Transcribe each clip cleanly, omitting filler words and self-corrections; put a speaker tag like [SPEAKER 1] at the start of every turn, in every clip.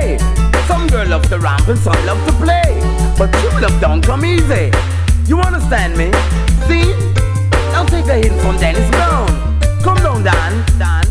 [SPEAKER 1] day. Some girl love to ramp and some love to play, but true love don't come easy. You understand me? See? Now take a hint from Dennis Brown. Come down, Dan.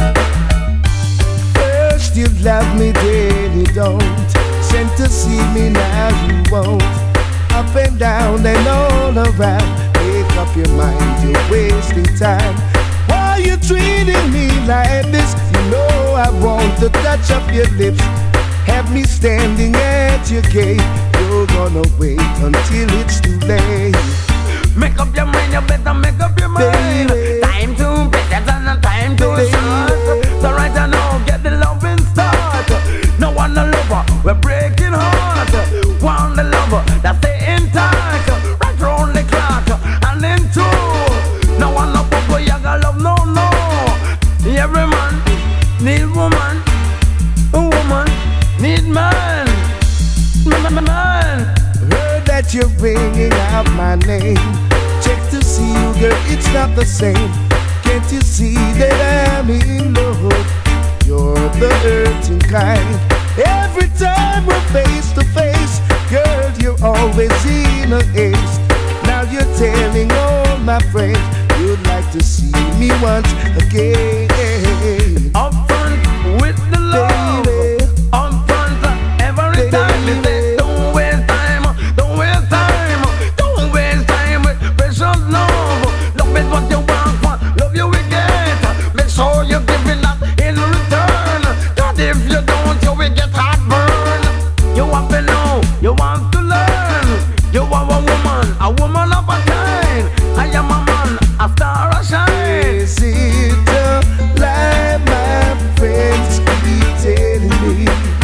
[SPEAKER 2] First you love me, then you don't. Sent to see me, now you won't. Up and down and all around. Make up your mind, you're wasting time. Why you treating me like this? You know I want to touch up your lips. Have me standing at your gate. You're gonna wait until it's too late.
[SPEAKER 1] Make up your mind, you better make up your mind.
[SPEAKER 2] Baby.
[SPEAKER 1] Time to better than time to
[SPEAKER 2] Baby.
[SPEAKER 1] short. So right now, get the loving start. No one a lover, we're breaking heart. Want the lover that stay intact. Right round the clock and in two. No one a papa, you got love, no. Every man need woman, a woman need man. Man.
[SPEAKER 2] Heard that you're ringing out my name. Check to see you, girl, it's not the same. Can't you see that I'm in love? You're the hurting kind. Every time we're face to face, girl, you're always in a haste. Now you're telling all my friends you'd like to see me once again.
[SPEAKER 1] Up front with the love.
[SPEAKER 2] Baby.
[SPEAKER 1] Up front every time. Me say, don't waste time. Don't waste time. Don't waste time with precious love. Love is what you want for. Love you will get. Make sure you're giving that in return. Cause if you don't, you will get heartburn. You want to know. You want to learn. You are a woman of a kind. I am a man, a star, a shine.
[SPEAKER 2] Is it a lie my friends keep telling me?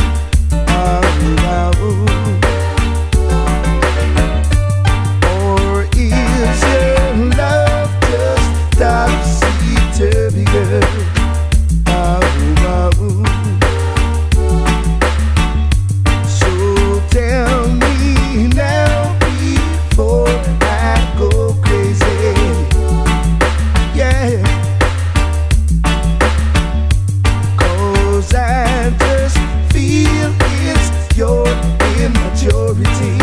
[SPEAKER 2] Or is your love just topsy-turvy, girl? So tell me now before I go crazy. Yeah, 'cause I just feel it's your immaturity.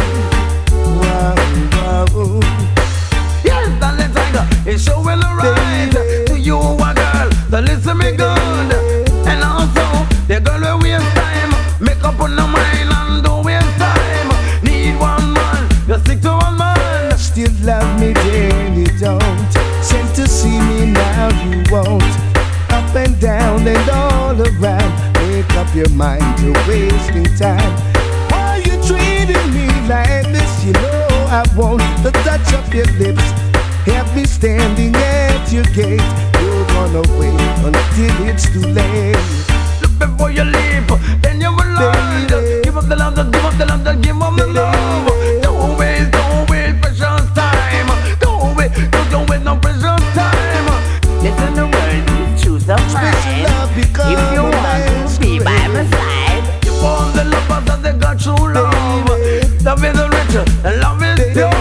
[SPEAKER 2] Wow.
[SPEAKER 1] Yes, darling tiger, it's showing the right
[SPEAKER 2] Baby.
[SPEAKER 1] to you, a girl. So listen me good, and also the girl will waste time. Make up on the mind and don't waste time. Need one man, you stick to one man.
[SPEAKER 2] Still love me, then you don't. Sent to see me, now you won't. Up and down and all around. Make up your mind, you're wasting time. Why you treating me like this? You know I want to touch up your lips. Have me standing at your gate. You're gonna wait until it's too late.
[SPEAKER 1] Look before you leave, then you will learn.
[SPEAKER 2] Baby.
[SPEAKER 1] Give up the love, give up the love, give up the love. Don't waste precious time. Don't waste no precious time. Listen to words, choose the
[SPEAKER 2] Special
[SPEAKER 1] mind.
[SPEAKER 2] love because
[SPEAKER 1] If you
[SPEAKER 2] of
[SPEAKER 1] want
[SPEAKER 2] my
[SPEAKER 1] to be by my side, you want the love that they got true love.
[SPEAKER 2] Baby.
[SPEAKER 1] Love is rich and love is pure.